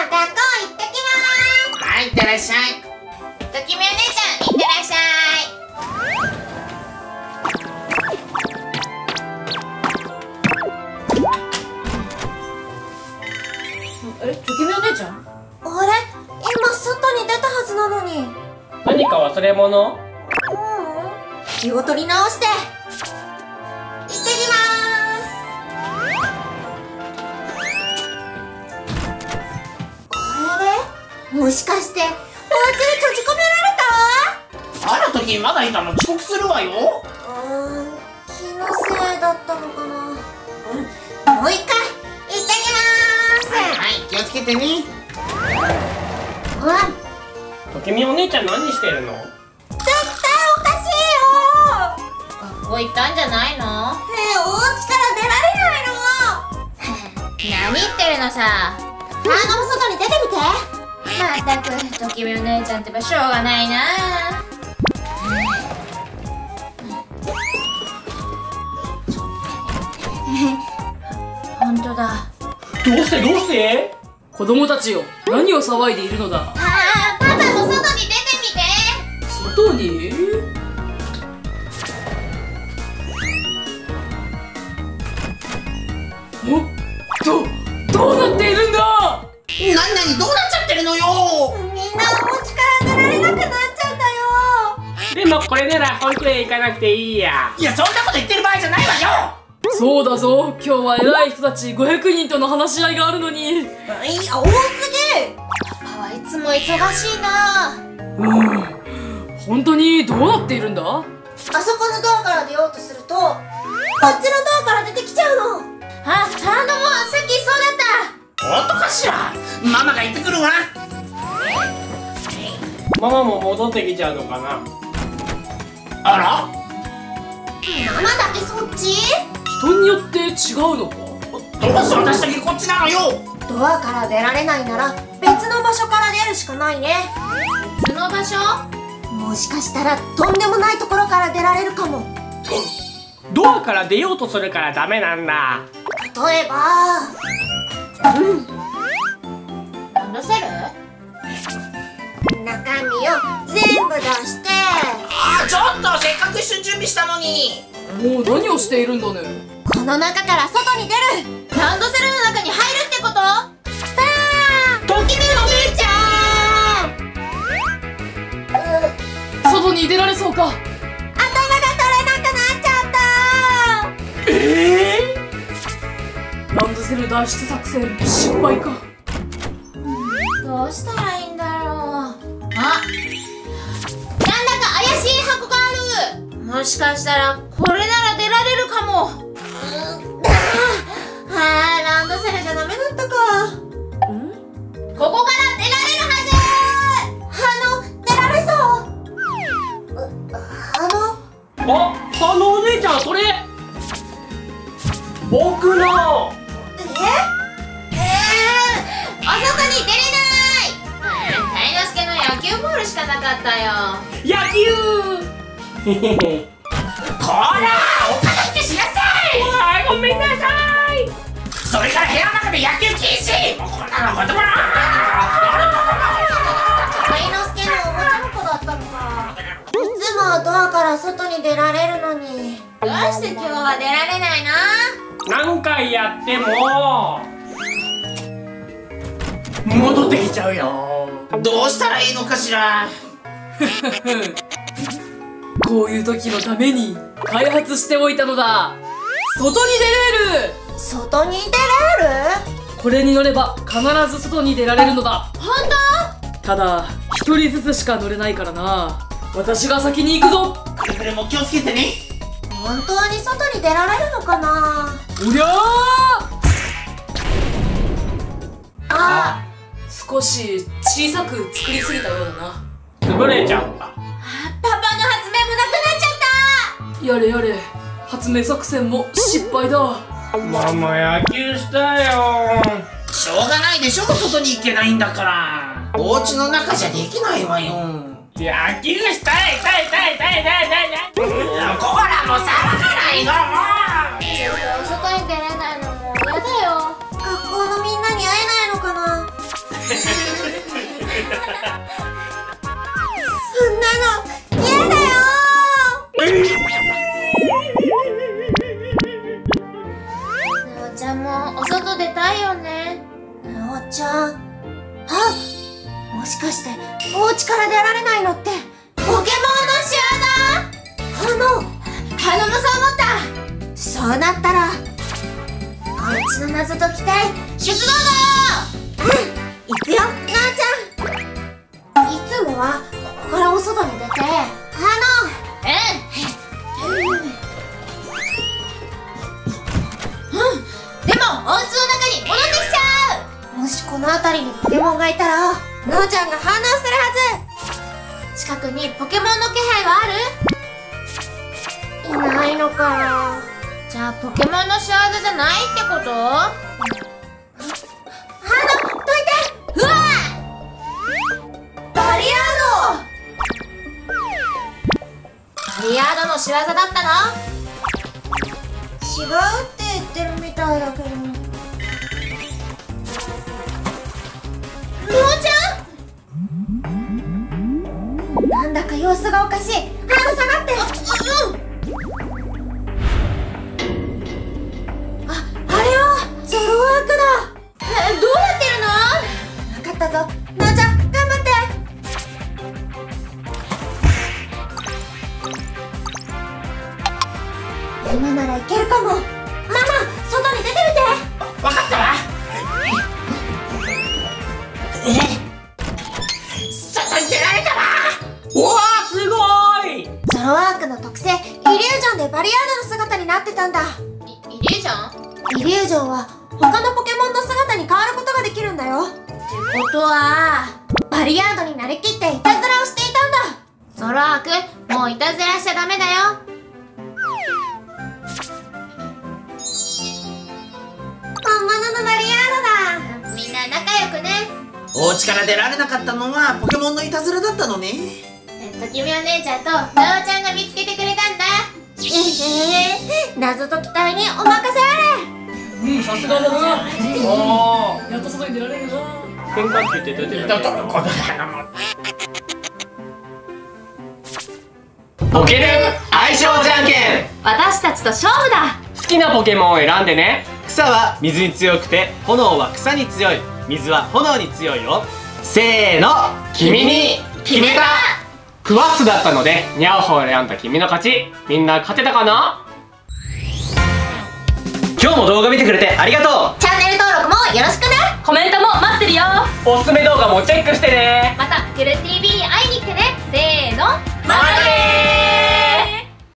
学校行ってきまーす。 はい、いってらっしゃい。 ときみお姉ちゃん、いってらっしゃい。 ときみお姉ちゃん、 あれ、今外に出たはずなのに。 何か忘れ物？ 気を取り直して行ってきまーす。あれ、もしかしてお家に閉じ込められた？ ある時まだいたの、遅刻するわよ。 気のせいだったのかな。もう一回行ってきまーす。 はい、気をつけてね。 ときみお姉ちゃん何してるの？ 絶対おかしいよ。学校行ったんじゃないの？お家から出られないの。何言ってるのさ。外に出てみて。まったく、ときみお姉ちゃんってばしょうがないな。本当だ。 どうして子供たちよ、何を騒いでいるのだ。 パパも外に出てみて。 外に？どうなっているんだ。 なにどうなっちゃってるのよ。 みんなお家から出られなくなっちゃったよ。 でもこれなら保育園行かなくていいや。 いや、そんなこと言ってる場合じゃないわよ。 そうだぞ、今日は偉い人たち500人との話し合いがあるのに。 多すぎ。パパはいつも忙しいな。 本当にどうなっているんだ。 あそこのドアから出ようとすると、こっちのドアから出てきちゃうの。もさっきそうだった。 本当かしら。ママが行ってくるわ。 ママも戻ってきちゃうのかな。 あら、 ママだけそっち？ 人によって違うのか。 どうして私だけこっちなのよ。 ドアから出られないなら別の場所から出るしかないね。別の場所？もしかしたらとんでもないところから出られるかも。 ドアから出ようとするからダメなんだ。 例えばランドセル？中身を全部出して。 ちょっとせっかく一緒に準備したのに。 もう何をしているんだね。 この中から外に出る。ランドセルの中に入るってこと？ ときみお姉ちゃん。 外に出られそうか。 頭が取れなくなっちゃった。 ランドセル脱出作戦失敗か。 どうしたらいいんだろう。なんだか怪しい箱がある。もしかしたらこれなら出られるかも。ランドセルじゃダメだったか。ここから出られるはず。出られそう。 お姉ちゃん、それ僕の。 あそこに出れない。タイノスケの野球ボールしかなかったよ。 野球こら、お片付けしなさい。 ごめんなさい。 それから部屋の中で野球禁止。もうこんなの子供の。 タイノスケのおもちゃの子だったのか。いつもドアから外に出られるのに、どうして今日は出られないの？ 何回やっても戻ってきちゃうよ。どうしたらいいのかしら。 こういう時のために開発しておいたのだ。外に出れる。 外に出れる？ これに乗れば必ず外に出られるのだ。 本ただ一人ずつしか乗れないからな。私が先に行くぞ。 くれぐれも気をつけてね。 当？本当に外に出られるのかな？ おりゃあ、 少し小さく作りすぎたようだな。 潰れちゃった。 パパの発明もなくなっちゃった。 やれやれ、発明作戦も失敗だ。 ママ野球したよ。 しょうがないでしょ、外に行けないんだから。お家の中じゃできないわよ。 野球したい。 こら、もう騒がないの。 外に出れないのも嫌だよ。学校のみんなに会えないのかな。 ーちゃん。もしかしてお家から出られないのってポケモンの仕業？花もそう思った。そうなったらお家の謎解き隊出動だよ。行くよ、なーちゃん。いつもはここからお外に出てでもお家の中に戻ってきちゃう。もしこの辺りにポケモンがいたらのーちゃんが反応するはず。近くにポケモンの気配はある？いないのかな。じゃあポケモンの仕業じゃないってこと？どいて。うわっ、バリアードの仕業だったの？違うって言ってるみたいだけど。のーちゃん？なんだか様子がおかしい。下がって。あれはゾロワークだ。どうやってるの？分かったぞ。のーちゃん、頑張って。今ならいけるかも。ママ、外に出てみて。 わかったわ。外に出られたわ。 うわー、すごーい。 ゾロワークの特性、イリュージョンでバリアードの姿になってたんだ。 イリュージョン？ イリュージョンは他のポケモンの姿に変わることができるんだよ。ってことはバリアードになりきっていたずらをしていたんだ。ゾロワーク、もういたずらしちゃダメだよ。本物のバリアードだ。みんな仲良くね。 お家から出られなかったのはポケモンのいたずらだったのね。 君お姉ちゃんとなおちゃんが見つけてくれたんだ。謎解き隊にお任せあれ。 さすがだな。やっと外に出られるな。 変化球って出てるね。ポケル相性じゃんけん。 私たちと勝負だ。 好きなポケモンを選んでね。 草は水に強くて炎は草に強い、水は炎に強いよ。せーの、 君に決めた。クワッスだったのでニャオホを選んだ君の勝ち。みんな勝てたかな？ 今日も動画見てくれてありがとう。 チャンネル登録もよろしくね。 コメントも待ってるよ。 おすすめ動画もチェックしてね。 また、グル TV や